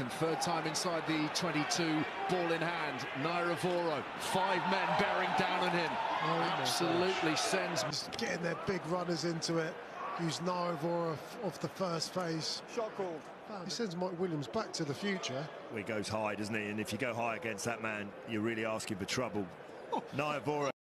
possession, third time inside the 22, ball in hand. Naiyaravoro, 5 men bearing down on him. Absolutely sends. Getting their big runners into it. Use Naiyaravoro off the first phase. Shot called. He sends Mike Williams back to the future. Well, he goes high, doesn't he? And if you go high against that man, you're really asking for trouble. Naiyaravoro